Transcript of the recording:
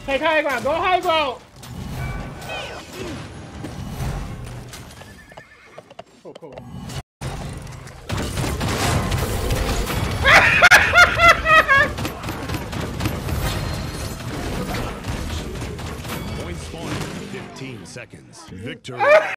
Take high ground. Go high ground. Cool, cool. Point spawn in 15 seconds. Victory.